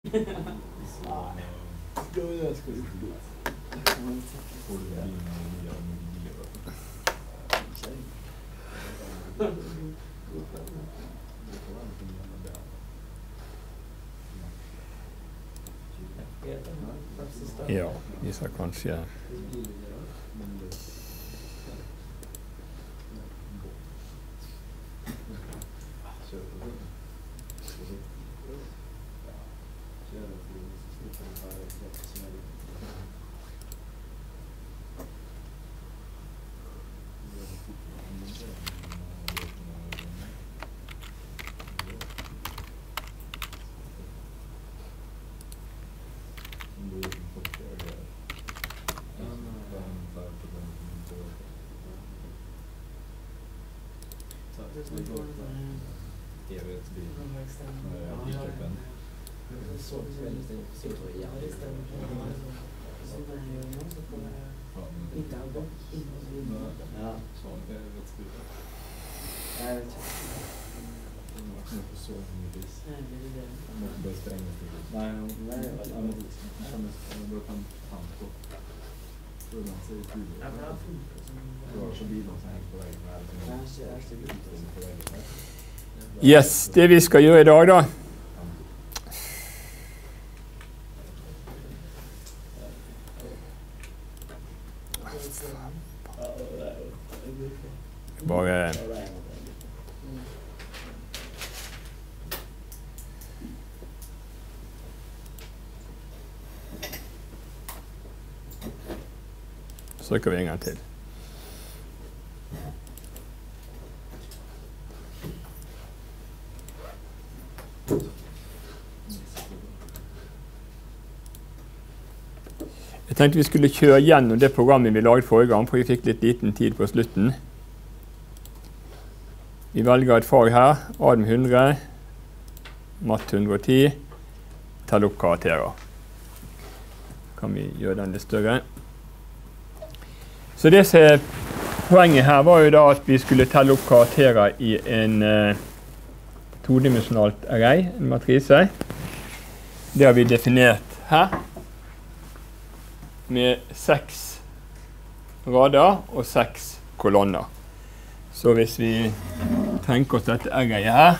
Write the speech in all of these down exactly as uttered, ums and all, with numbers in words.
Jo, det skal du få. Ja, vi skal kanskje Yes, det vi skal gjøre i dag da. Bare søker vi en gang til. Jeg tenkte vi skulle kjøre gjennom det programmet vi laget forrige gang, for vi fikk litt liten tid på slutten. Vi velger et fag her, Adm hundre, Matt hundre og ti, tell opp karakterer. Kan vi gjøre den litt større? Så det som er poenget her var jo da at vi skulle telle opp karakterer i en uh, todimensionalt array, en matrise. Det har vi definert her, med seks rader og seks kolonner. Så hvis vi tenker oss dette arrayet her,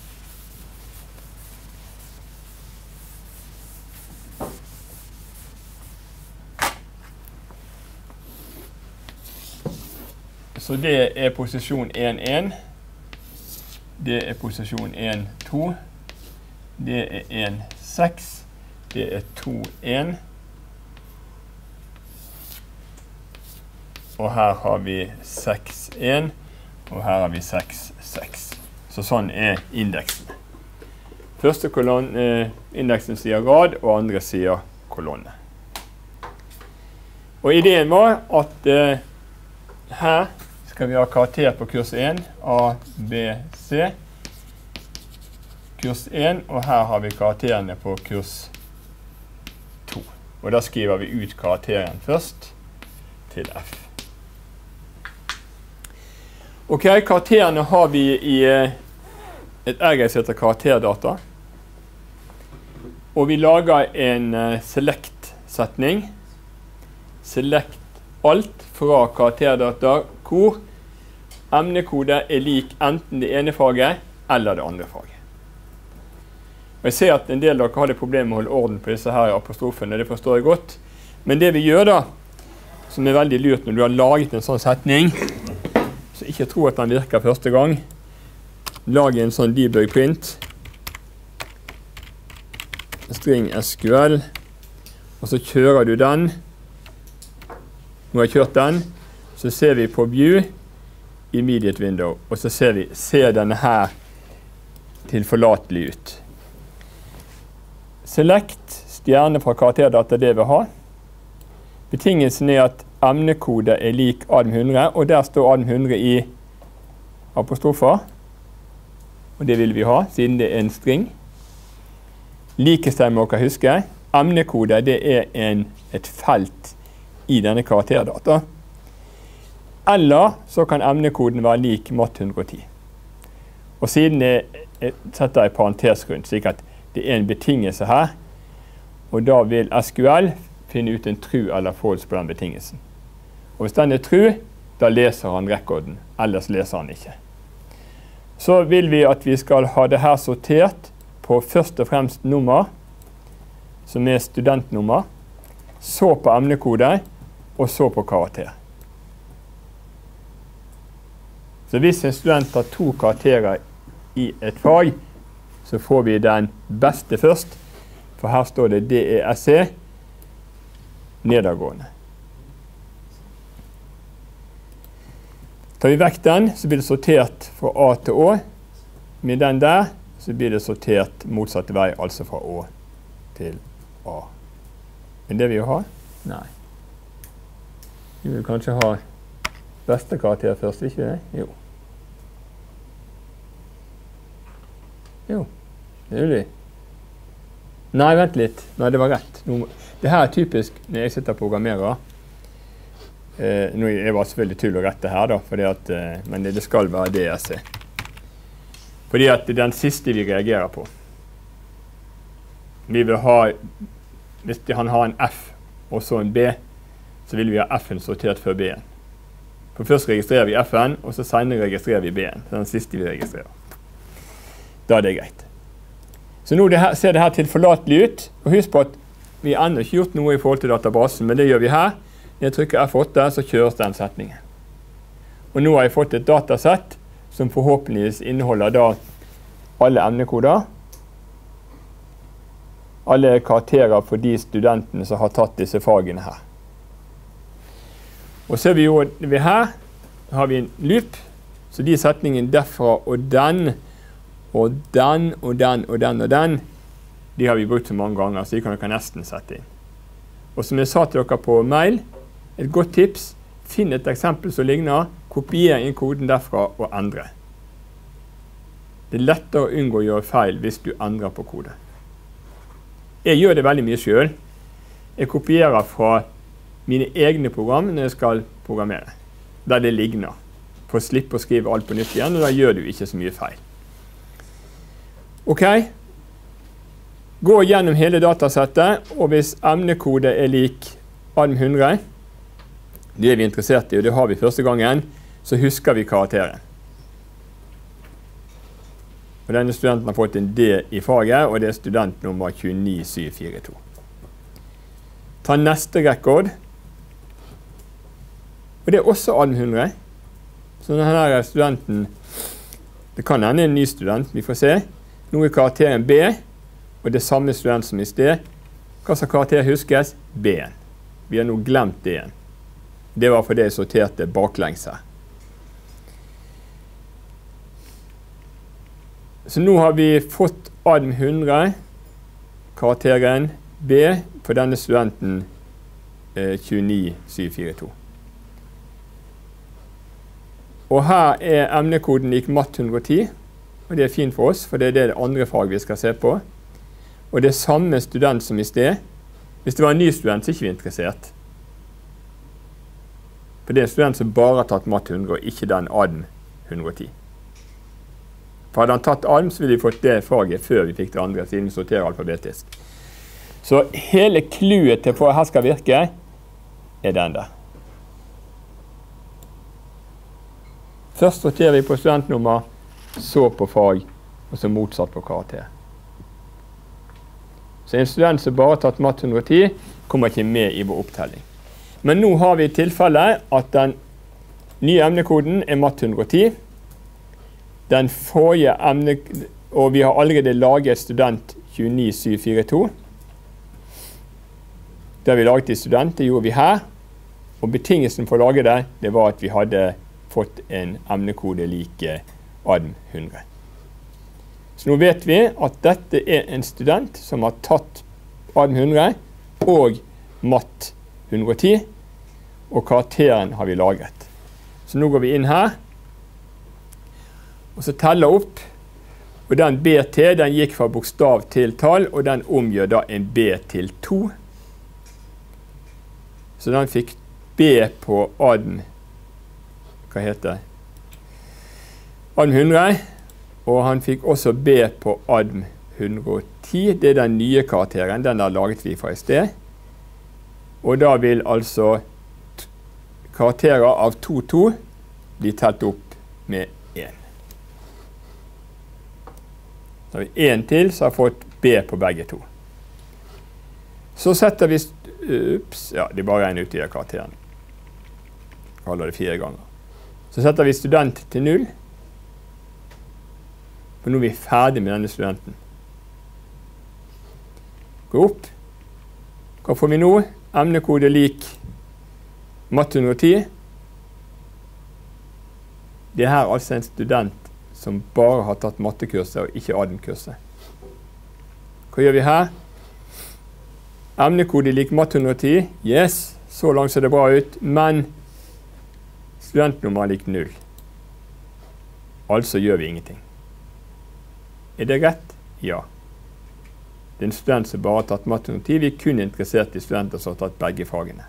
så det er posisjon en en, det er posisjon en to, det er en seks, det er to en, og her har vi seks en, og her har vi seks seks. Så sånn er indeksen. Første kolonne, eh, indeksen sier rad, og andre sier kolonne. Og ideen var at eh, her skal vi ha karakter på kurs en, A, B, C. Kurs en, og her har vi karakterene på kurs to. Og da skriver vi ut karakteren først til F. Ok, karakterene har vi i et array som heter karakterdata. Og vi lager en select-setning. Select alt fra karakterdata hvor emnekode er lik enten det ene faget eller det andre faget. Og jeg ser at en del av dere har det problemet med å holde orden på disse her apostrofene, det forstår jeg godt. Men det vi gjør da, som er veldig lurt når du har laget en sånn setning, så ikke tro at den virker første gang. Lag en sånn debug print, string S Q L, og så kjører du den. Når jeg har kjørt den, så ser vi på view, immediate window, og så ser vi, ser denne her tilforlatelig ut. Select stjerne fra karakterdata det vi har. Betingelsen er at emnekode er lik Adm hundre, og der står Adm hundre i apostrofer. Og det vil vi ha, siden det er en string. Likestemme dere huske. Emnekode det er en, et felt i denne karakterdata. Eller så kan emnekoden være lik Matt hundre og ti. Og siden jeg setter jeg parentes rundt, slik at det er en betingelse her, og da vil S Q L finne ut en true eller false på den betingelsen. Og hvis den er true, da leser han rekorden, ellers leser han ikke. Så vil vi at vi skal ha det her sortert på først og fremst nummer, som er studentnummer, så på emnekode, og så på karakter. Så hvis en student har to karakterer i et fag, så får vi den beste først, for her står det D E S C, nedadgående. Tar vi vekk den, så blir det sortert fra A til Å. Med den der, så blir det sortert motsatte vei, altså fra Å til A. Er det vi vil ha? Nei. Vi vil kanskje ha beste karakter først, ikke det? Jo. Jo, det vil vi. Nei, vent litt. Nei, det var rett. Det her er typisk når jeg sitter og programmerer. Eh, nå er det selvfølgelig tull og rette her, da, fordi at, eh, men det skal være D S C. Fordi at det er den siste vi reagerer på. Vi vil ha, hvis han har en F og så en B, så vil vi ha F-en sortert før B-en. For først registrerer vi F-en, og så senere registrerer vi B-en. Det er den siste vi registrerer. Da er det greit. Så nå det her, ser det her tilforlatelig ut, og husk på at vi har ennå ikke gjort noe i forhold til databasen, men det gjør vi her. Når jeg trykker F åtte, så kjøres den setningen. Og nå har jeg fått et datasett som forhåpentligvis inneholder da alle emnekoder, alle karakterer for de studentene som har tatt disse fagene her. Og ser vi jo vi her, har vi en loop, så de setningene derfra og den, og den, og den, og den, og den, de har vi brukt så mange ganger, så de kan dere nesten sette inn. Og som jeg sa til dere på mail, et godt tips, finn et eksempel som ligner, kopier inn koden derfra og endre. Det er lettere å unngå å gjøre feil hvis du endrer på kode. Jeg gjør det veldig mye selv. Jeg kopierer fra mine egne program når jeg skal programmere, der det ligner, for å slippe å skrive alt på nytt igjen, og da gjør du ikke så mye feil. Ok, gå gjennom hele datasettet, og hvis emnekode er lik A D M hundre, det er vi interessert i, og det har vi første gangen, så husker vi karakteren. Og denne studenten har fått en D i faget, og det er student nummer to ni syv fire to. Ta neste rekord. Og det er også A D M hundre. Så denne studenten, det kan hende en ny student, vi får se. Nå er karakteren B, og det er samme student som i sted. Hva som karakter huskes? B-en. Vi har nå glemt D-en. Det var fordi jeg sorterte baklengs her. Så nå har vi fått A D M hundre, karakteren B, på denne studenten eh, to ni syv fire to. Og her er emnekoden lik matt hundre og ti, og det er fint for oss, for det er det andre fag vi skal se på. Og det er samme student som i sted. Hvis det var en ny student, så er ikke vi interessert. For det er en student som bare har tatt matt hundre, og ikke den A D M hundre og ti. For hadde han tatt A D M, så ville vi fått det faget før vi fikk det andre, siden vi sorterer alfabetisk. Så hele kluet til for at her skal virke, er den der. Først sorterer vi på studentnummer, så på fag, og så motsatt på karakter. Så en student som bare har tatt matt hundre og ti, kommer ikke med i vår opptelling. Men nå har vi i tilfelle at den nye emnekoden er matt hundre og ti. Den forrige emne, og vi har allerede laget student to ni syv fire to. Det har vi laget i student, det gjorde vi her. Og betingelsen for å lage det, det var at vi hadde fått en emnekode like A D M hundre. Så nå vet vi at dette er en student som har tatt A D M hundre og matt hundre og ti, og karakteren har vi laget. Så nå går vi inn her, og så teller opp, og den B T, den gikk fra bokstav til tall, og den omgjør da en B til to. Så den fikk B på A D M, hva heter det? A D M hundre, og han fikk også B på A D M hundre og ti, det er den nye karakteren, den der laget vi fra i sted. Og da vil altså karakterer av to to bli telt opp med én. Så har vi én til, så har fått B på begge to. Så setter vi, ups, ja, det er bare en ut i karakteren. Kaller det fire ganger. Så setter vi student til null. For nå er vi ferdig med denne studenten. Gå opp. Hva får vi nå? Emnekode lik matte hundre og ti. Det er her altså en student som bare har tatt mattekurset og ikke adm-kurset. Hva gjør vi her? Emnekode lik matte hundre og ti. Yes, så langt ser det bra ut, men studentnummer lik null. Altså gjør vi ingenting. Er det rett? Ja. Det er en student som bare har tatt matte hundre og ti. Vi er kun interessert i studenter som har tatt begge fagene.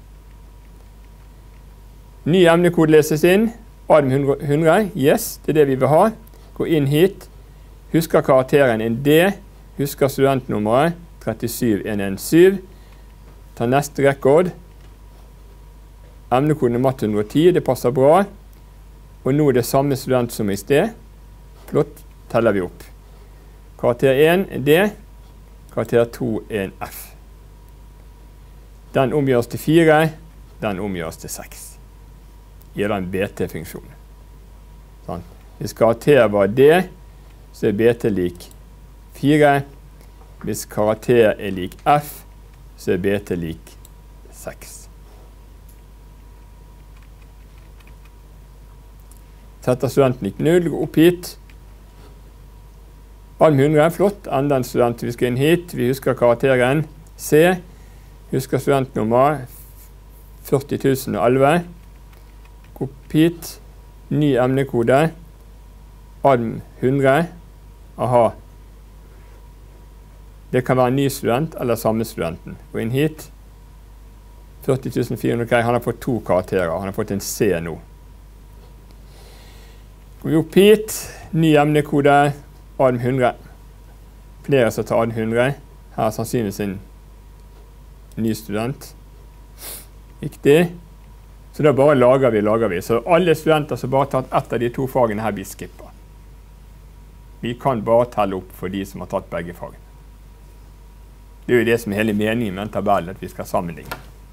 Ny emnekode leses inn. adm hundre. Yes, det er det vi vil ha. Gå inn hit. Husker karakteren en D. Husker studentnummeret tre syv en en syv. Ta neste rekord. Emnekoden er matte hundre og ti. Det passer bra. Og nå er det samme student som i sted. Flott. Teller vi opp. Karakter én er D. Karakter to er en F. Den omgjøres til fire. Den omgjøres til seks. Gir da en B T-funksjon. Sånn. Hvis karakter var D, så er B T lik fire. Hvis karakter er lik F, så er B T lik seks. Setter studenten lik null, går opp hit. adm hundre, flott. Enda en student vi skal inn hit. Vi husker karakteren C. Husker studentnummer førti tusen og elleve. Gå opp hit. Ny emnekode. adm hundre. Aha. Det kan være en ny student eller samme studenten. Gå inn hit. førti tusen fire hundre. Okay. Han har fått to karakterer. Han har fått en C nå. Går vi opp hit. Ny emnekode. adm hundre. Flere som tar adm hundre. Her er sannsynligvis en ny student. Riktig. Så da bare lager vi, lager vi. Så alle studenter som bare har tatt ett av de to fagene her blir skippet. Vi kan bare telle opp for de som har tatt begge fagene. Det er jo det som er hele meningen med en tabell, at vi skal sammenligne.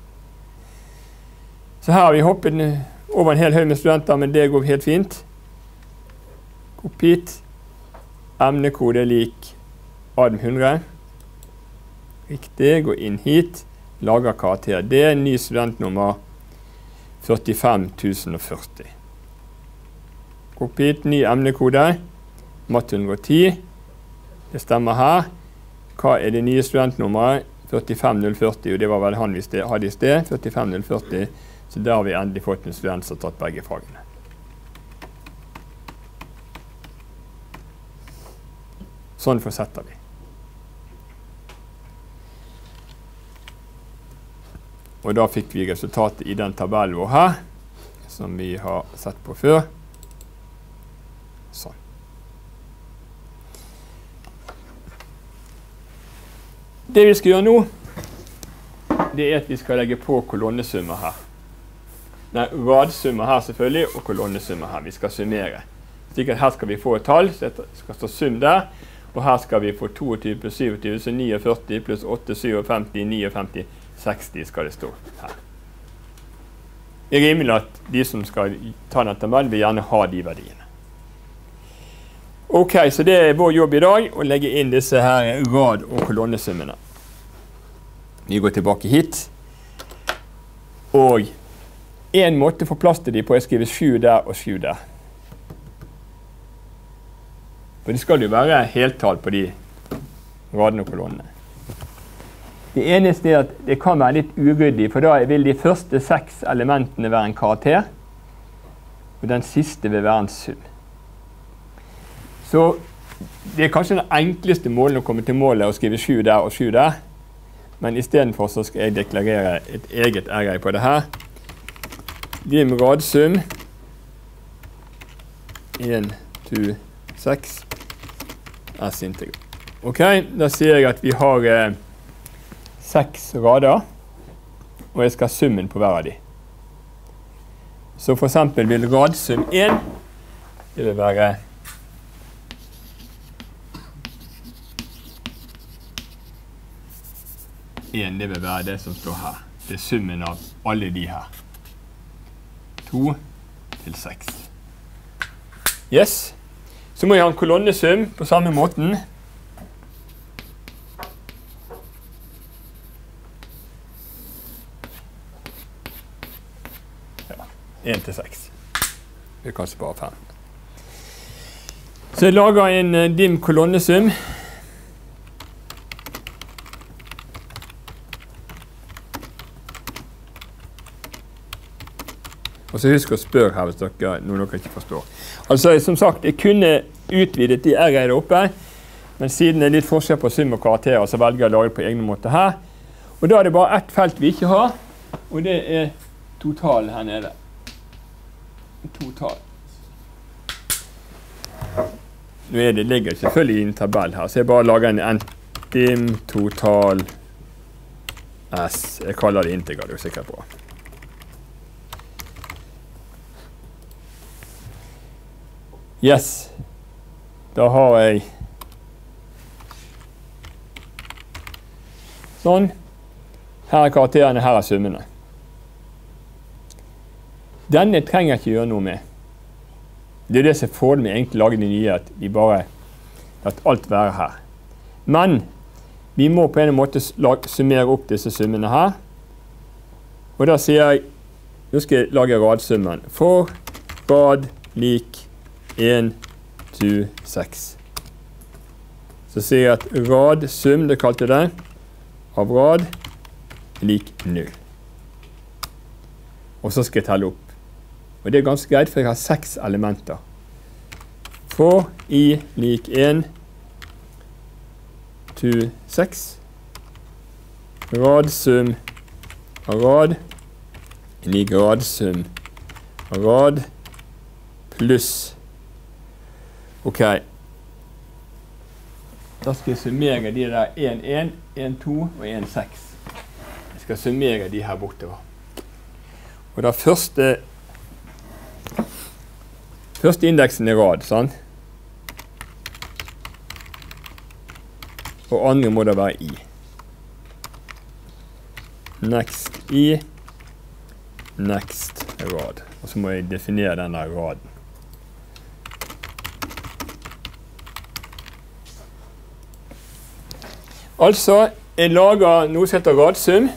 Så her har vi hoppet over en hel haug med studenter, men det går helt fint. Gå opp hit. Emnekode lik adm hundre. Riktig, gå inn hit. Lager karakter D. Ny studentnummer førtifem tusen og førti. Gå opp hit. Ny emnekode. matte hundre og ti. Det stemmer her. Hva er det nye studentnummeret? førtifem null førti, og det var vel han vi hadde i sted. førtifem null førti. Så der har vi endelig fått en student som har tatt begge fagene. Sånn fortsetter vi. Og da fikk vi resultatet i den tabellen vår her, som vi har sett på før. Sånn. Det vi skal gjøre nå, det er at vi skal legge på kolonnesummer her. Nei, radsummer her selvfølgelig, og kolonnesummer her. Vi skal summere. Slik at her skal vi få et tall, så det skal stå sum der. Og her skal vi få toogtyve pluss syvogtyve, så førtini pluss åtte, syvogfemti, femtini, seksti skal det stå her. Det er rimelig at de som skal ta den tabellen vil gjerne ha de verdiene. Ok, så det er vår jobb i dag, å legge inn disse her rad- og kolonnesummene. Vi går tilbake hit. Og en måte å få plass til de på er å skrive sju der og sju der. For det skal jo være heltall på de radene og kolonnene. Det eneste er at det kan være litt uryddig, for da vil de første seks elementene være en karakter, og den siste vil være en sum. Så det er kanskje den enkleste målen å komme til målet å skrive sju der og sju der, men i stedet for så skal jeg deklarere et eget array på det her. Vim radsum en, to, seks S integral. Ok, da sier jeg at vi har eh, seks rader, og jeg skal ha summen på hver av de. Så for eksempel vil radsum én, det vil være én, det vil være det som står her. Det er summen av alle de her. to til seks. Yes. Så må jeg ha en kolonnesum på samme måten. én til seks. Det er kanskje bare fem. Så jeg lager en uh, dim kolonnesum. Og så husk å spørre her hvis dere, noen dere ikke forstår. Altså, som sagt, jeg kunne utvidet de R-ene oppe, men siden det er litt forskjell på sum og karakterer, så velger jeg å lage det på egne måter her. Og da er det bare ett felt vi ikke har, og det er totalen her nede. Total. Nå er det, ligger selvfølgelig i en tabell her, så jeg bare lager en entim total S. Jeg kaller det integer, du er sikker på. Yes. Da har jeg sånn. Her er karakterene, her er summene. Denne trenger jeg ikke gjøre noe med. Det er det som får med egentlig lage de nye, at vi bare lar alt være her. Men vi må på en måte summere opp disse summene her. Og da sier jeg, nå skal jeg lage radsummen. For rad lik én til seks. Så sier jeg at radsum, det kalte det, av rad lik null. Og så skal jeg telle opp. Og det er ganske greit, for jeg har seks elementer. For I lik én til seks. Radsum av rad lik radsum av rad pluss. Ok. Da skal jeg summere de der én én, én to og én seks. Jeg skal summere de her bortover. Og da første Første indeksen er rad, sant? Og andre må da være I. Next I. Next rad. Og så må jeg definere denne raden. Altså, jeg lager noe som heter radsum.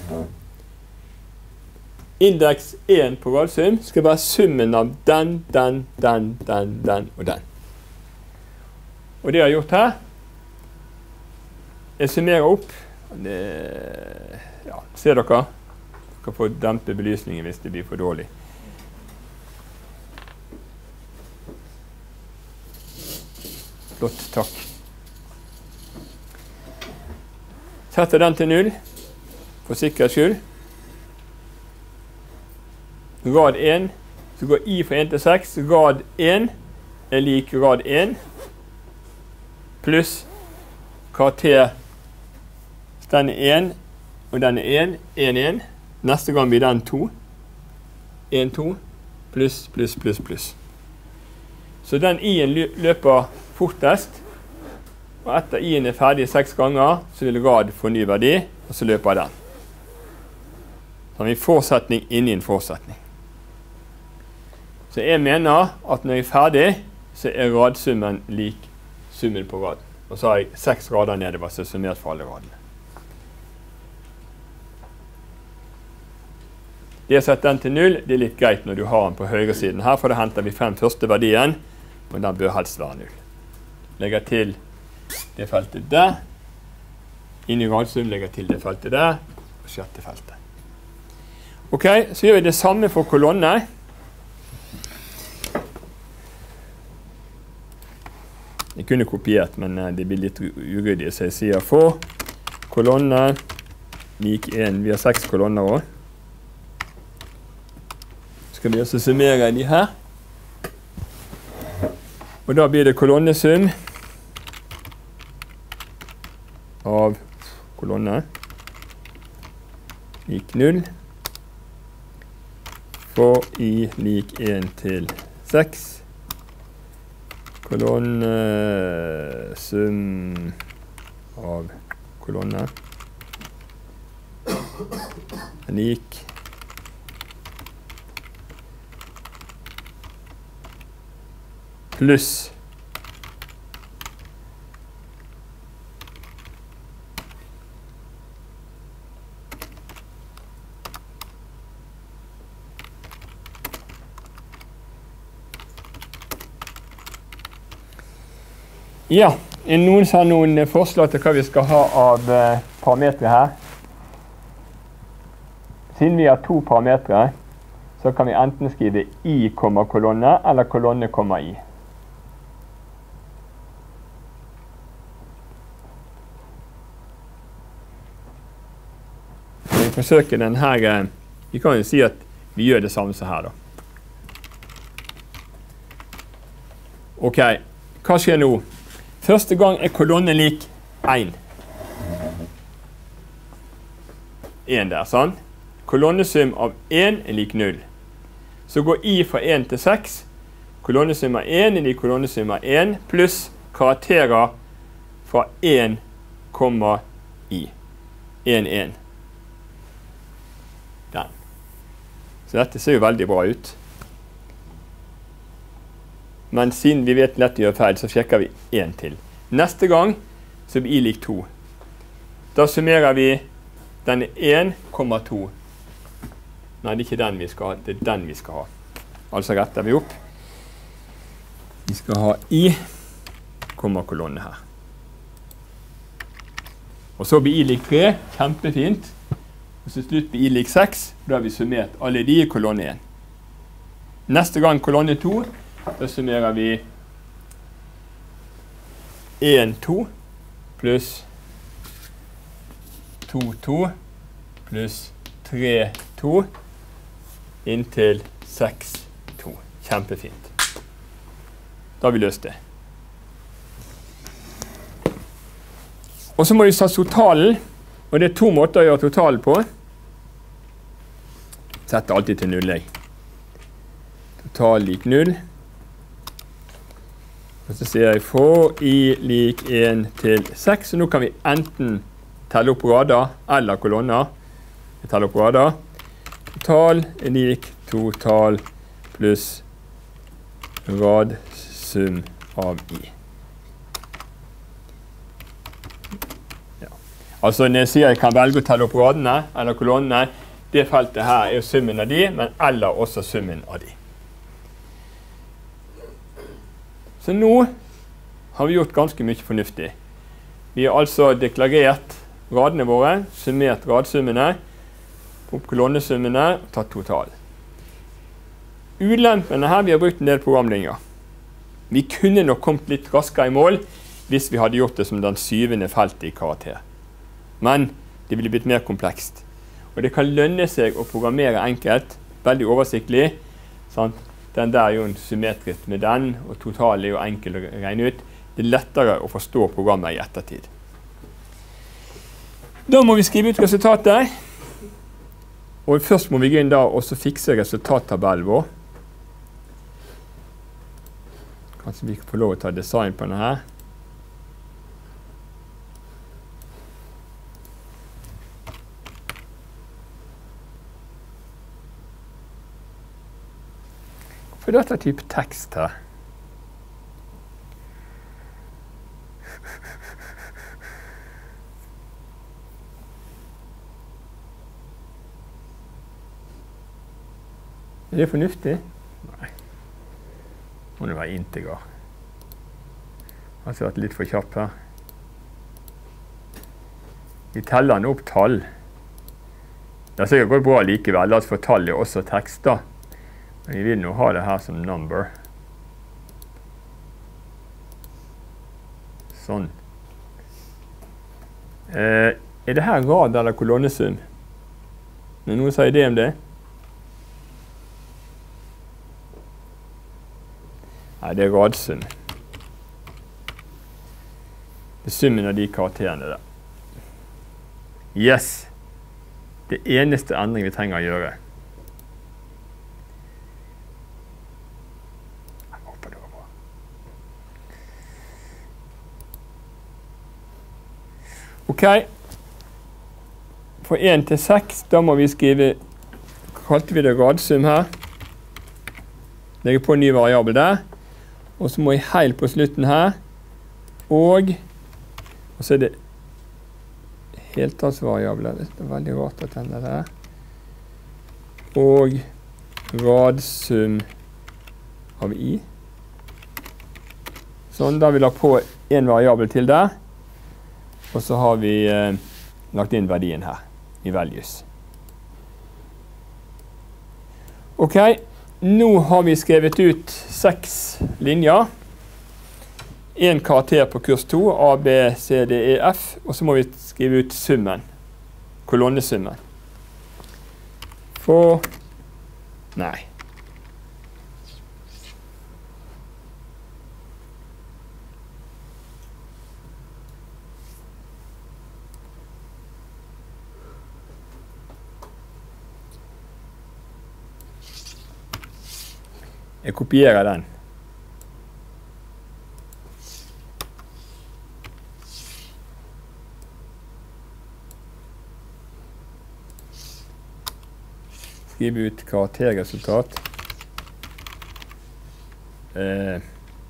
Indeks én på radsum skal være summen av den, den, den, den, den og den. Og det jeg har gjort her, jeg summerer opp. Det, ja, ser dere? Dere får dempe belysningen hvis det blir for dårlig. Flott, takk. Setter den til null, for sikkerhets skyld. Rad én, så går I fra én til seks. Rad én er lik rad én, pluss karakter. Den er én, og den er én, én, én. Neste gang blir den to. én, to, pluss, pluss, pluss, pluss. Så den I-en løper fortest, og etter I-en er ferdig seks ganger, så vil rad få ny verdi, og så løper den. Så har vi fortsetning inni en fortsetning. Så jeg mener at når jeg er ferdig, så er radsummen lik summen på raden. Og så har jeg seks rader nedover, så er summert for alle radene. Det å sette den til null, det er litt greit når du har den på høyre siden her, for da henter vi frem første verdien, og den bør helst være null. Legger til det feltet der. Inn i radsum legger til det feltet der, og sjette feltet. Ok, så gjør vi det samme for kolonne. Jeg kunne kopiert, men det blir litt uryddig, så jeg sier for kolonne lik én. Vi har seks kolonner også. Skal vi også summere de her. Og da blir det kolonnesum kolonne lik null. For I lik en til seks. Kolonne sum av kolonne er lik pluss Ja, noen har noen forslag til hva vi skal ha av eh, parametre her. Siden vi har to parametre, så kan vi enten skrive I, kolonne, eller kolonne, I. Så vi forsøker den her, eh, vi kan jo si at vi gjør det samme som her da. Ok, hva skjer nå? Første gang er kolonne lik en. en der, sånn. Kolonnesum av en er lik null. Så går I fra en til seks. Kolonnesum av en er lik kolonnesum av en, pluss karakterer fra en, I. en, en. Den. Så dette ser jo veldig bra ut. Men siden vi vet lett å gjøre feil, så sjekker vi en til. Neste gang så blir I lik to. Da summerer vi denne en, to. Nei, det er ikke den vi skal ha, det er den vi skal ha. Altså retter vi opp. Vi skal ha I, kolonne her. Og så blir I lik tre, kjempefint. Og så slutt blir I lik seks, da har vi summert alle de i kolonne en. Neste gang kolonne to, da summerer vi en, to pluss to, to pluss tre, to inntil seks, to. Kjempefint. Da har vi løst det. Og så må vi ta totalen, og det er to måter å gjøre totalen på. Sett alltid til null, jeg. Total lik null. Og så sier jeg for I lik en til seks, så nå kan vi enten telle opp rader eller kolonner. Vi teller opp rader. Total er lik total pluss radsum av I. Ja. Altså når jeg sier jeg kan velge å telle opp radene eller kolonnene, det feltet her er jo summen av de, men eller også summen av de. Så nå har vi gjort ganske mye fornuftig. Vi har altså deklarert radene våre, summert radsummene, opp kolonnesummene og tatt total. Ulempene her, vi har brukt en del programlinjer. Vi kunne nok kommet litt raskere i mål hvis vi hadde gjort det som den syvende feltet i karakter. Men det ville blitt mer komplekst. Og det kan lønne seg å programmere enkelt, veldig oversiktlig, sant? Den der er jo en symmetrisk med den, og total er jo enkel å regne ut. Det er lettere å forstå programmet i ettertid. Da må vi skrive ut resultatet. Og først må vi gå inn da og så fikse resultattabellen vår. Kanskje vi kan få lov å ta design på denne her. For dette er type tekst her. Er det fornuftig? Nei. Må det være integer. Jeg har vært litt for kjapp her. Vi teller den opp tall. Det har sikkert gått bra likevel. La oss få tall i også tekst da. Men vi vil nå ha det her som number. Sånn. Eh, er det her rad eller kolonnesum? Men noen sier det om det? Nei, det er radsum. Det er summen av de karakterene der. Yes. Det eneste endring vi trenger å gjøre. Jeg håper det går bra. Ok. For en til seks, da må vi skrive, kalte vi det radsum her. Legge på en ny variabel der. Og så må jeg heil på slutten her. Og, og så er det heltallsvariabler. Det er veldig rart at den er der. Og radsum av i. Sånn, da har vi lagt på en variabel til der. Og så har vi eh, lagt inn verdien her i values. Ok, nå har vi skrevet ut seks linjer. En karakter på kurs to, A, B, C, D, E, F, og så må vi skrive ut summen, kolonnesummen. For, nei. Jeg kopierer den. Skriv ut karakterresultat. Eh.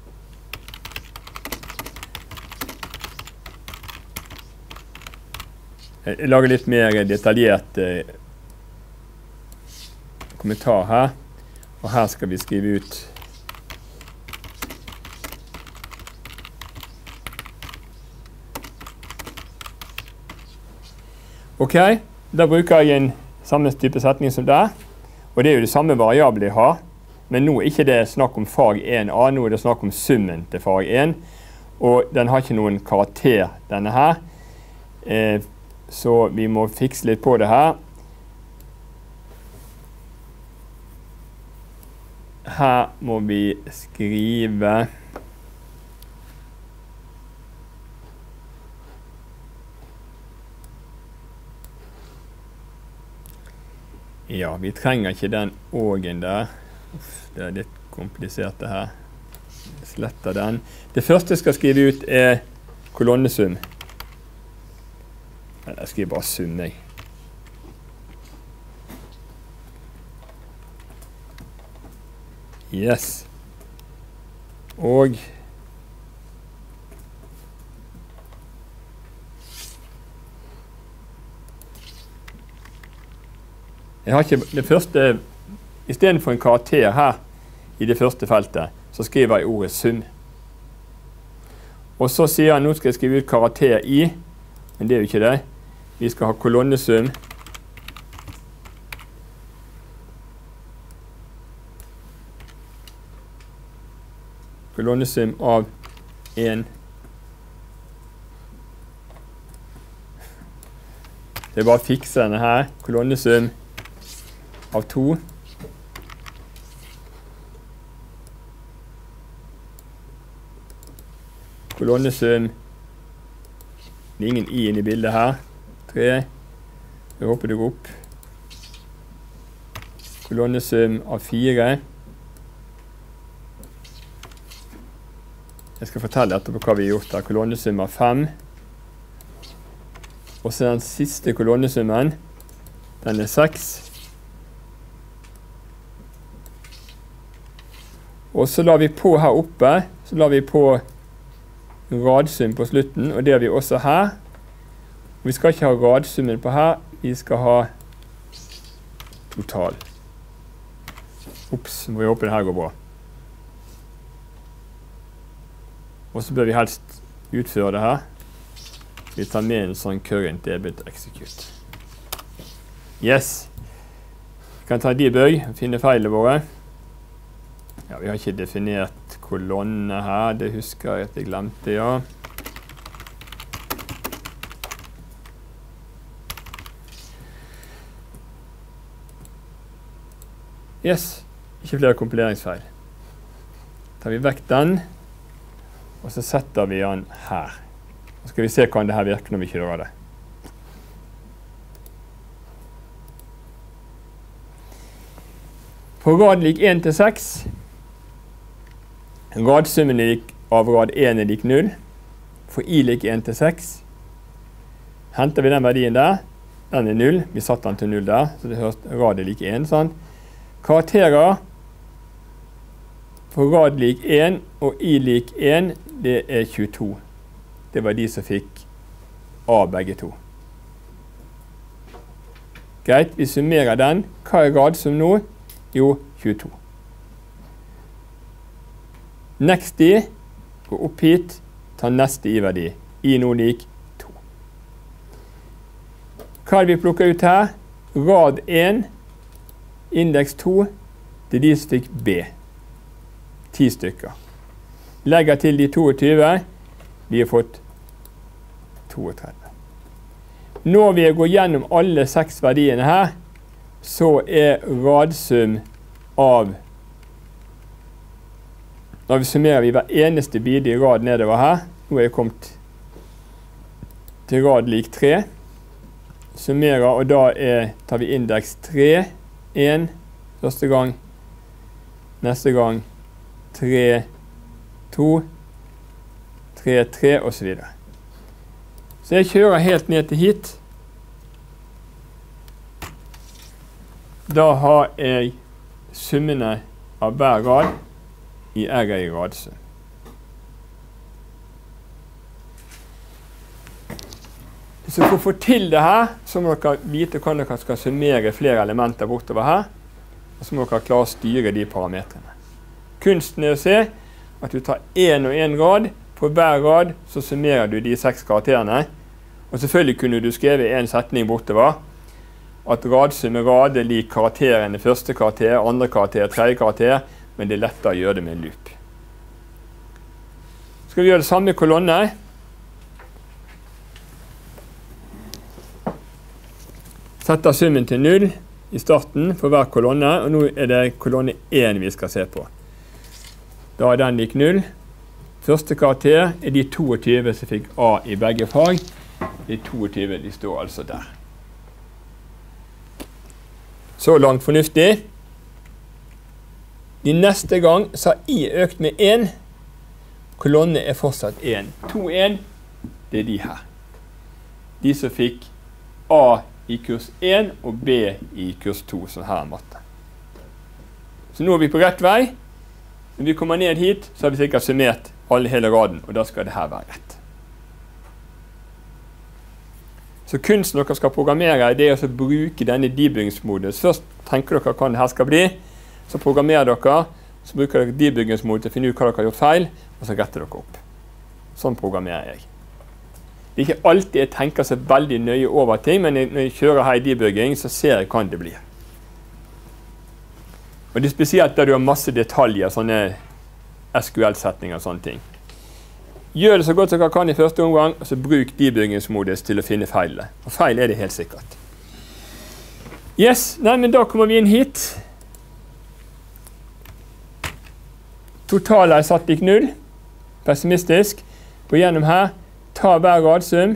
Jeg lager litt mer detaljert eh, kommentar her. Og her skal vi skrive ut Ok, da bruker jeg en samme type setning som der. Og det er jo det samme variabel jeg har. Men nå er ikke det snakk om fag en A, nå er det snakk om summen til fag en. Og den har ikke noen karakter, denne her. Eh, så vi må fikse litt på det her. Her må vi skrive Ja, vi trenger ikke den ågen der. Uff, det er litt komplisert det her. Jeg sletter den. Det første jeg skal skrive ut er kolonnesum. Jeg skriver bare sum, jeg. Yes. Og jeg har ikke det første, i stedet for en karakter her i det første feltet, så skriver jeg ordet sum. Og så sier jeg, nå skal jeg skrive ut karakter i, men det er jo ikke det. Vi skal ha kolonnesum. Kolonnesum av en. Det er bare å fikse denne her. Kolonnesum av to. Kolonnesum. Det er ingen i inn i bildet her. tre. Jeg håper det går opp. Kolonnesum av fire. Jeg skal fortelle etterpå hva vi har gjort der. Kolonnesum av fem. Og så den siste kolonnesummen. Den er seks. Og så la vi på her oppe. Så la vi på radsum på slutten. Og det har vi også her. Vi skal ikke ha radsummen på her. Vi skal ha total. Ops, må vi håpe det her går bra. Og så bør vi helst utføre det her. Vi tar med en sånn current debit execute. Yes. Vi kan ta debug og finne feilene våre. Ja, vi har ikke definert kolonne her. Det husker jeg at jeg glemte, ja. Yes. Ikke flere kompileringsfeil. Tar vi vekk den. Og så setter vi den her. Så skal vi se hvordan det her virker når vi kjører det. For rad lik en til seks, radsummen er lik, av rad en er lik null. For I lik en til seks, henter vi den verdien der, den er null, vi satte den til null der, så det høres rad er lik en, sånn. Karakterer, for rad lik en og I lik en, det er tjueto. Det var de som fikk A begge to. Greit, vi summerer den. Hva er radsum nå? Jo, tjueto. Next I, gå opp hit, ta neste I-verdi. I nå lik to. Hva er det vi plukker ut her? Rad en, indeks to, det er de som fikk B. ti stykker. Legger til de toogtyve, vi har fått trettito. Når vi går gjennom alle seks verdiene her, så er radsum av, når vi summerer vi hver eneste bit i rad nedover her, nå er jeg kommet til rad lik tre, summerer, og da er, tar vi indeks tre, en, første gang, neste gang, tre, to, tre, tre, og så videre. Så jeg kjører helt ned til hit. Da har jeg summene av hver rad i R i radsum. Så for å få til det her, så må dere vite hvordan dere skal summere flere elementer bortover her, og så må dere klare å styre de parametrene. Kunsten er å se at du tar en og en rad, på hver rad så summerer du de seks karakterene, og selvfølgelig kunne du skrevet en setning bortover, at radsum er rad er lik karakteren i første karakter, andre karakter, tredje karakter, men det er lettere å gjøre det med en loop. Skal vi gjøre det samme i kolonne? Setter summen til null i starten for hver kolonne, og nå er det kolonne én vi skal se på. Da er den lik null. Første karakter er de toogtyve som fikk A i begge fag. De toogtyve, de står altså der. Så langt fornuftig. De neste gang så har I økt med en. Kolonne er fortsatt en. to, en, det er de her. De som fikk A i kurs én og B i kurs to, sånn her matte. Så nå er vi på rett vei. Når vi kommer ned hit, så har vi sikkert summert alle hele raden, og da skal det her være rett. Så kunsten dere skal programmere, det er å bruke denne debuggingsmodus. Først tenker dere hva det her skal bli, så programmerer dere, så bruker dere debuggingsmodus til å finne ut hva dere har gjort feil, og så retter dere opp. Sånn programmerer jeg. Det er ikke alltid jeg tenker så veldig nøye over ting, men når jeg kjører her i debugging, så ser jeg hva det blir. Og det er spesielt der du har masse detaljer, sånne S Q L-setninger og sånne ting. Gjør det så godt som dere kan i første omgang, og så bruk debuggingsmodus til å finne feilene. Og feil er det helt sikkert. Yes, nei, men da kommer vi inn hit. Total er satt lik null. Pessimistisk. Gå gjennom her. Ta hver radsum.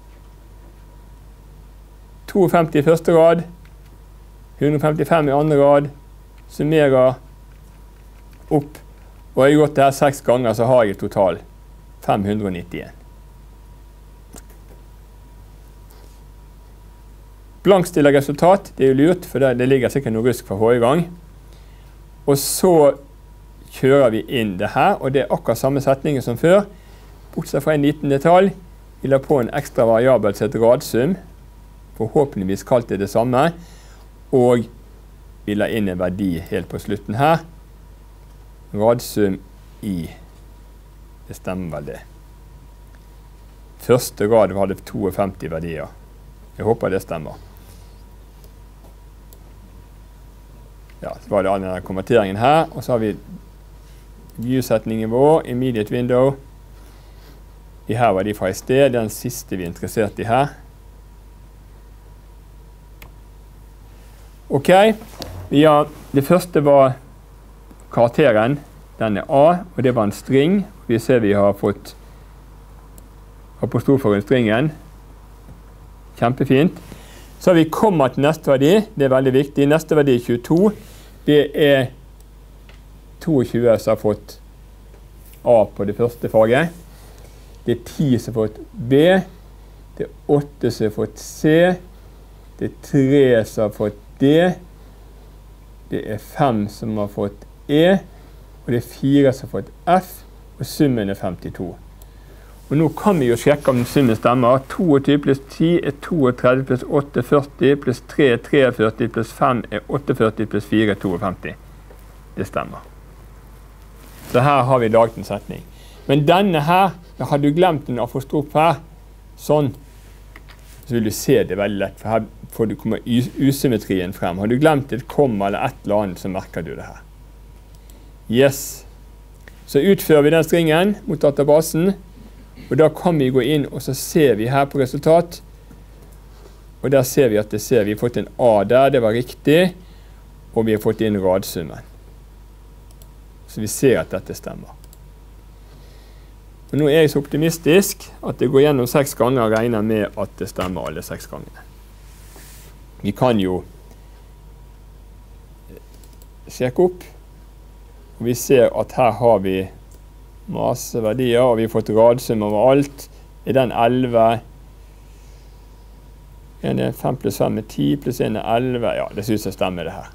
femtito i første rad. femtifem i andre rad. Summerer opp. Og jeg har gjort det her seks ganger, så har jeg total fem hundre nittien. Blankstiller resultat, det er jo lurt, for det, det ligger sikkert noe rusk fra forrige gang. Og så kjører vi inn det her, og det er akkurat samme setninger som før. Bortsett fra en liten detalj, vi la på en ekstra variabel til et radsum, forhåpentligvis kalt det det samme, og vi la inn en verdi helt på slutten her. Radsum I, det stemmer vel det. Første rad hadde femtito verdier. Jeg håper det stemmer. Ja, så var det all denne konverteringen her, og så har vi view-setningen vår, immediate window. De her var de fra i sted, den siste vi er interessert i her. Ok, ja, det første var karakteren, den er A, og det var en string. Vi ser vi har fått apostrofer rundt stringen. Kjempefint. Så har vi kommet til neste verdi, det er veldig viktig. Neste verdi er tjueto. det er tjueto som har fått A på det første faget. Det er ti som har fått B. Det er åtte som har fått C. Det er tre som har fått D. Det er fem som har fått E. Og det er fire som har fått F. Og summen er femtito. Og nå kan vi jo sjekke om summen stemmer. tjueto pluss ti er trettito pluss åtte er førti, pluss tre er førtitre, pluss fem er førtiåtte, pluss fire er femtito. Det stemmer. Så her har vi laget en setning. Men denne her, har du glemt den å forstå opp her, sånn, så vil du se det veldig lett, for her får du komme usymmetrien frem. Har du glemt et komma eller et eller annet, så merker du det her. Yes. Så utfører vi den stringen mot databasen, og da kan vi gå inn, og så ser vi her på resultat, og der ser vi at det ser, vi har fått en A der, det var riktig, og vi har fått inn radsummen. Så vi ser at dette stemmer. Og nå er jeg så optimistisk at det går gjennom seks ganger og regner med at det stemmer alle seks gangene. Vi kan jo sjekke opp, og vi ser at her har vi masse verdier, og vi har fått radsum over alt. Er den elleve? fem pluss fem er ti, pluss en er elleve. Ja, det synes jeg stemmer det her.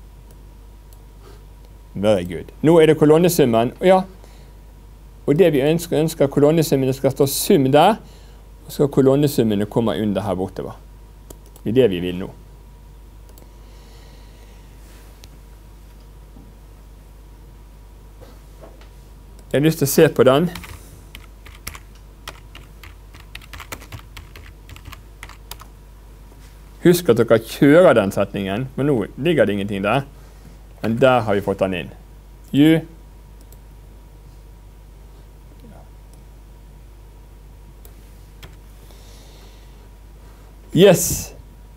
Very good. Nå er det kolonnesummen, og ja, og det vi ønsker, ønsker kolonnesummene skal stå sum der, og så kolonnesummene kommer under her bortover. Det er det vi vil nå. Jeg har lyst til å se på den. Husk at dere kjører den setningen, men nå ligger det ingenting der. Men der har vi fått den inn. You. Yes.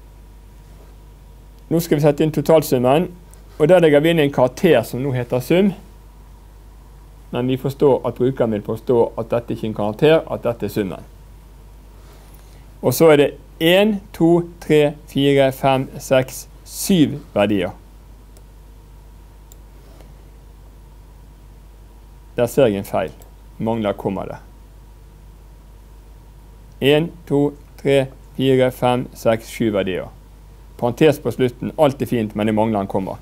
Nå skal vi sette inn totalsummen, og der legger vi inn en karakter som nå heter sum. Men vi forstår at brukeren vil forstå at dette ikke er en karakter, at dette er summen. Og så er det en, to, tre, fire, fem, seks, syv verdier. Der ser jeg en feil. Mangler komma det. en, to, tre, fire, fem, seks, sju verdier. Parentes på slutten. Alt er fint, men det mangler en komma.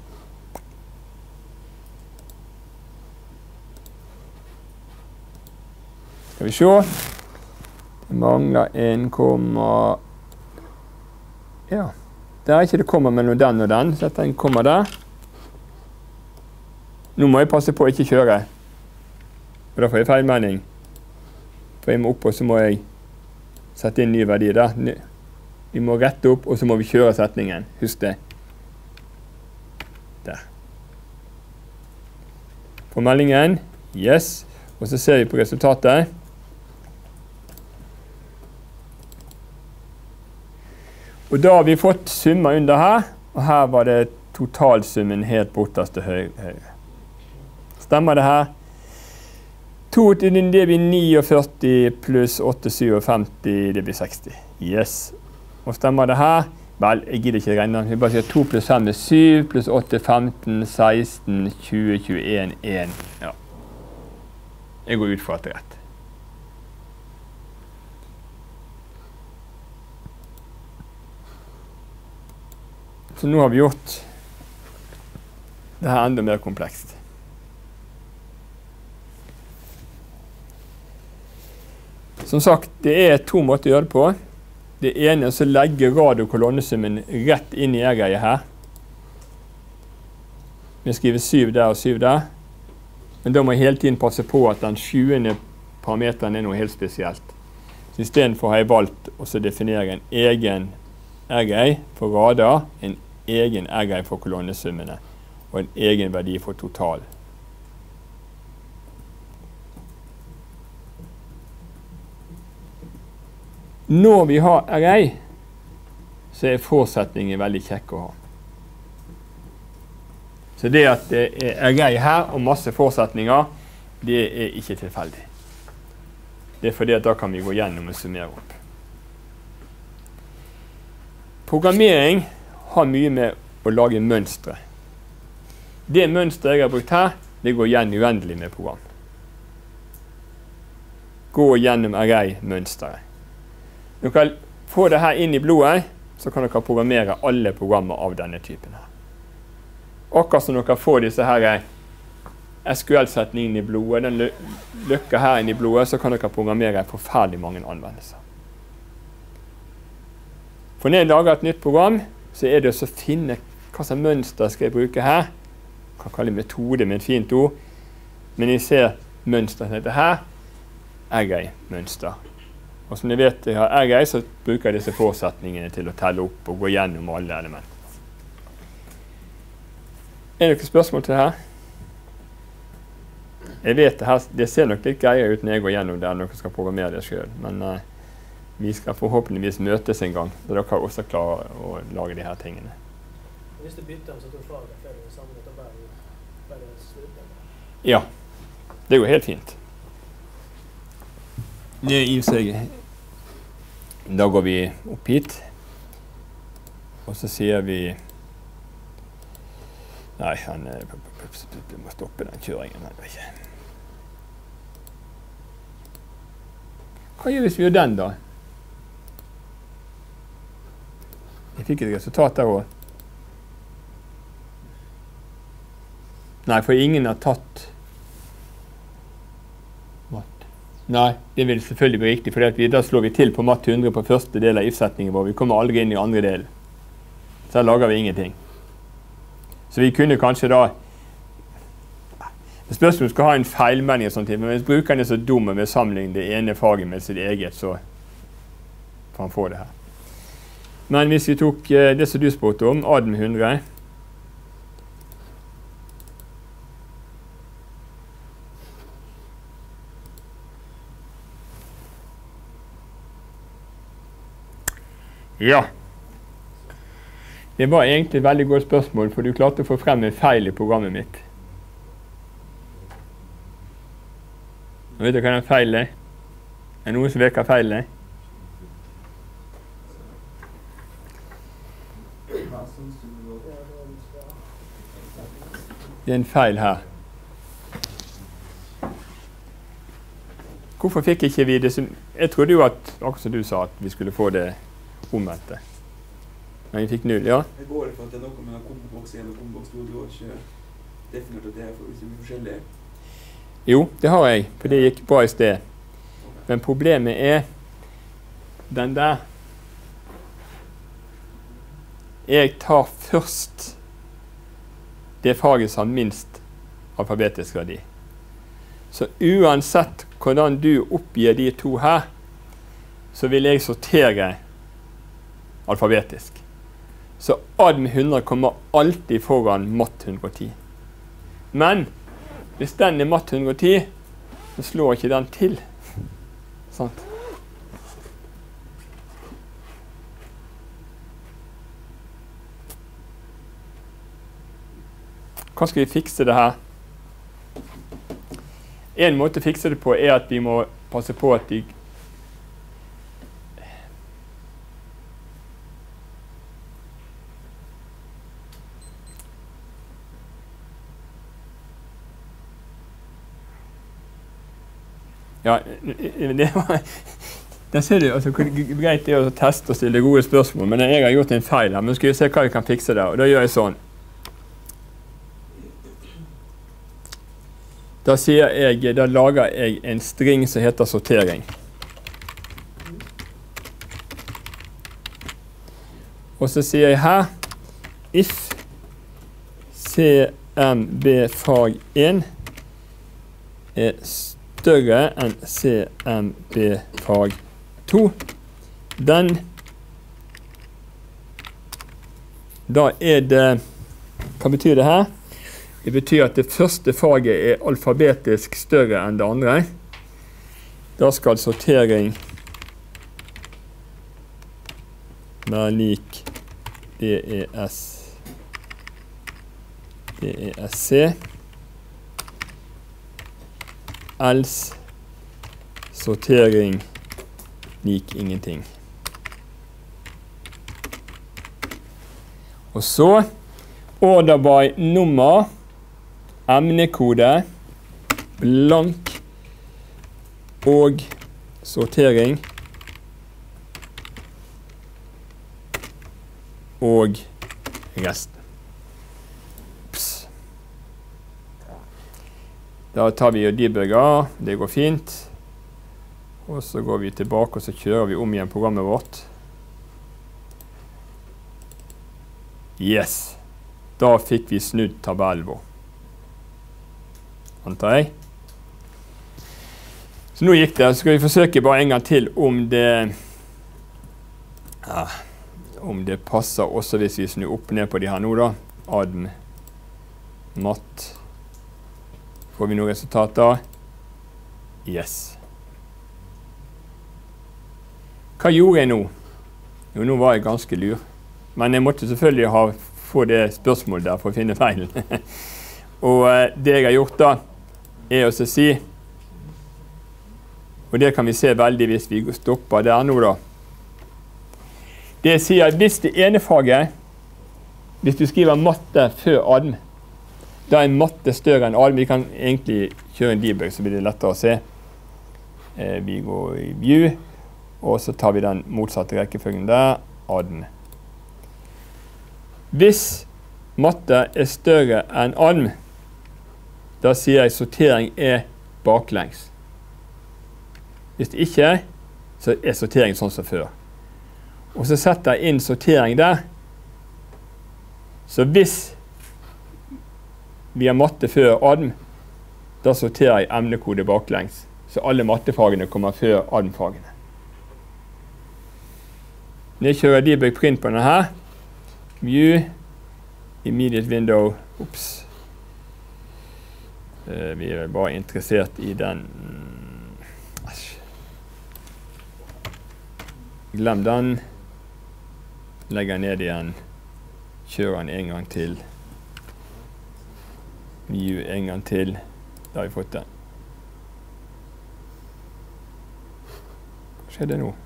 Skal vi se. Det mangler en komma. Ja. Der er ikke det komma mellom den og den. Setter en komma der. Nå må jeg passe på å ikke kjøre. Og da får jeg feilmelding. For jeg må opp, og så må jeg sette inn ny verdi der. Vi må rette opp, og så må vi kjøre setningen. Husk det. Der. På meldingen. Yes. Og så ser vi på resultatet. Og da har vi fått summer under her, og her var det totalsummen helt bortest til høyre. Stemmer det her? to til det blir førtini pluss åtte syvogfemti, det blir seksti. Yes. Og stemmer det her? Vel, jeg gidder ikke regne. Vi bare sier to pluss fem er syv, pluss åtte er femten, seksten, tjue, tjueen, en. Ja. Jeg går ut fra at det er rett. Så nå har vi gjort det her enda mer komplekst. Som sagt, det er to måter å gjøre det på. Det ene er å legge rad- og kolonnesummen rett inn i e-greie her. Vi skriver syv der og syv der. Men da må jeg hele tiden passe på at den sjuende parameteren er noe helt spesielt. Så i stedet for har jeg valgt å definere en egen e-greie for rader, en egen e-greie for kolonnesummene, og en egen verdi for total. Når vi har array, så er forutsetningen veldig kjekk å ha. Så det at det er array her og masse forutsetninger, det er ikke tilfeldig. Det er fordi at da kan vi gå gjennom og summere opp. Programmering har mye med å lage mønstre. Det mønsteret jeg har brukt her, det går igjen uendelig med program. Gå gjennom array-mønsteret. Når dere får det her inn i blodet, så kan dere programmere alle programmer av denne typen her. Akkurat som dere får disse her S Q L-setningene i blodet, den løkker her inn i blodet, så kan dere programmere forferdelig mange anvendelser. For når jeg lager et nytt program, så er det å finne hva slags mønster skal jeg bruke her. Jeg kan kalle det metode med et fint ord. Men jeg ser mønster som heter her, array-mønster. Og som jeg vet jeg har array, så bruker jeg disse forsetningene til å telle opp og gå gjennom alle elementer. Er det noen spørsmål til det her? Jeg vet det her, det ser nok litt greier ut når jeg går gjennom det, når dere skal programmere det selv. Men uh, vi skal forhåpentligvis møtes en gang, da dere også klarer å lage de her tingene. Hvis du bytter så tror faget før du samlet og bare slutter? Ja, det går helt fint. Det i seg. Da går vi opp hit, og så sier vi nei, han må stoppe den kjøringen. Hva gjør hvis vi gjør den da? Jeg fikk et resultat der også. Nei, for ingen har tatt matt. Nei, det vil selvfølgelig bli riktig, for da slår vi til på matt hundre på første del av if-setningen vår. Vi kommer aldri inn i andre del. Så her lager vi ingenting. Så vi kunne kanskje da det spørs om vi skal ha en feilmelding og sånt, men hvis brukeren er så dum og vil sammenligne det ene faget med sitt eget, så får han få det her. Men hvis vi tok eh, det som du spurte om, adm hundre, ja. Det var egentlig et veldig godt spørsmål, for du klarte å få frem en feil i programmet mitt. Og vet du hva den feilen er? Er det noen som vet hva feilen er? Det er en feil her. Hvorfor fikk ikke vi det som... Jeg trodde jo at, akkurat som du sa, at vi skulle få det omvendte. Men vi fikk null, ja. Jeg går det for at det er noe med komboboks en og komboboks to, du har ikke definert at det er forskjellig? Jo, det har jeg, for det gikk bra i sted. Men problemet er den der. Jeg tar først det faget som har minst alfabetisk verdi. Så uansett hvordan du oppgir de to her, så vil jeg sortere alfabetisk. Så adm hundre kommer alltid foran matt hundre og ti. Men hvis den er matt hundre og ti, så slår ikke den til. Sant? Hva skal vi fikse det her? En måte å fikse det på er at vi må passe på at de Ja, det var... Der ser du, altså, greit det er å teste og stille gode spørsmål, men jeg har gjort en feil her, men skal vi se hva vi kan fikse der, og da gjør jeg sånn. Da sier jeg, da lager jeg en string som heter sortering. Og så sier jeg her, if cmb-fag én er større enn cmb-fag to, den, da er det, hva betyr det her? Det betyr at det første faget er alfabetisk større enn det andre. Da skal sortering være lik des, desc, else sortering lik ingenting. Og så order by nummer emnekode, blank og sortering og resten. Pss. Da tar vi og debugger, det går fint. Og så går vi tilbake og så kjører vi om igjen programmet vårt. Yes, da fikk vi snudd tabellen vår. Antar jeg. Så nå gikk det, så skal vi forsøke bare en gang til om det ja, om det passer også hvis vi snur opp ned på de her nå da. Adm, mat. Får vi noen resultater? Yes. Hva gjorde jeg nå? Jo, nå var jeg ganske lur. Men jeg måtte selvfølgelig ha, få det spørsmålet der for å finne feilen. Og eh, det jeg har gjort da, er å si, og det kan vi se veldig hvis vi stopper der nå da. Det sier at hvis det ene faget, hvis du skriver matte før adm, da er matte større enn adm. Vi kan egentlig kjøre en debug, så blir det lettere å se. Eh, vi går i view, og så tar vi den motsatte rekkefølgen der, adm. Hvis matte er større enn adm, da sier jeg sortering er baklengs. Hvis det ikke er, så er sortering sånn som før. Og så setter jeg inn sortering der. Så hvis vi har matte før adm, da sorterer jeg emnekode baklengs. Så alle mattefagene kommer før adm-fagene. Når jeg kjører debug print på denne her, view, immediate window, ups. Uh, vi er bare interessert i den. Asj. Glem den. Legger ned igjen. Kjører den en gang til. View en gang til. Da har vi fått den. Hva skjedde nå?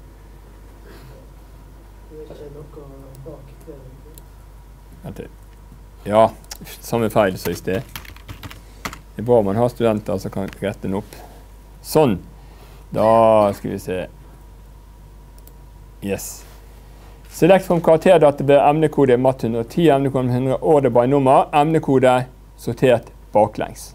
Ja, samme feil som i sted. Det er bra man har studenter som kan rette den opp. Sånn. Da skal vi se. Yes. Select from karakterdatabase, emnekode mat one hundred ten, emnekode one hundred, order by nummer, emnekode sortert baklengs.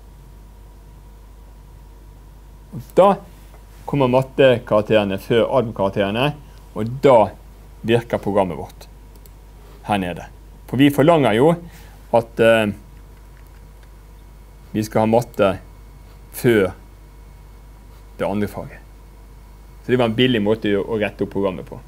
Og da kommer mattekarakterene før adm-karakterene, og da virker programmet vårt her nede. For vi forlanger jo at uh, vi skal ha matte før det andre faget. Så det var en billig måte å rette opp programmet på.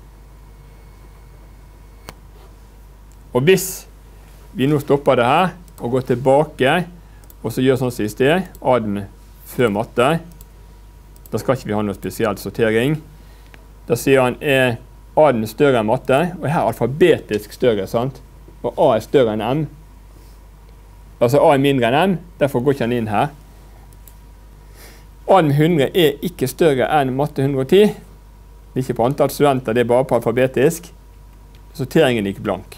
Og hvis vi nå stopper det her og går tilbake og så gjør sånn som i sted, adm før matte, da skal ikke vi ha noe spesielt sortering. Da sier han er adm større enn matte, og her er alfabetisk større, sant? Og A er større enn M. Altså A er mindre enn M, derfor går ikke han inn her. adm one hundred er ikke større enn matte one hundred ten. Det er ikke på antall studenter, det er bare på alfabetisk. Sorteringen er ikke blank.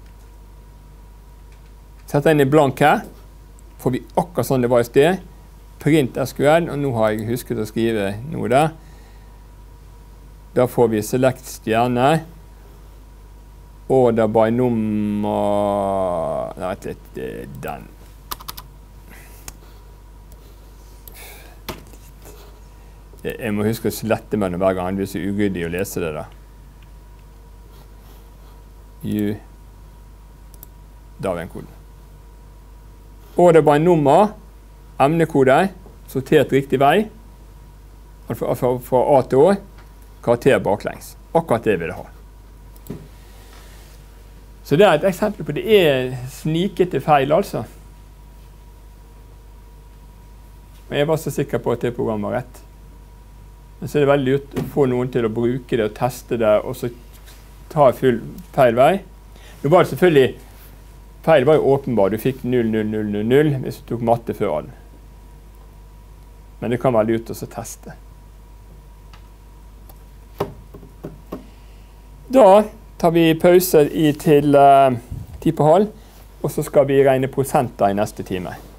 Setter inn en blank her, får vi akkurat sånn det var i sted. Print S Q L, og nå har jeg husket å skrive noe der. Da får vi select stjerne, order by nummer, nei, vet litt, den. Jeg må huske å slette mellom hver gang, det blir så uryddig å lese det da. U, da var en kode. Order by nummer, emnekode, sortert riktig vei, fra, fra, fra A til Å, karakter baklengs. Akkurat det vil jeg ha. Så det er et eksempel på det er snikete feil, altså. Men jeg var så sikker på at det programmet var rett. Men så er det veldig lurt å få noen til å bruke det og teste det, og så ta full feil vei. Nå var det selvfølgelig, feil var jo åpenbar. Du fikk null, null, null, null, null hvis du tok matte før den. Men det kan være lurt å teste. Da tar vi pause i til uh, ti på halv, og så skal vi regne prosenter i neste time.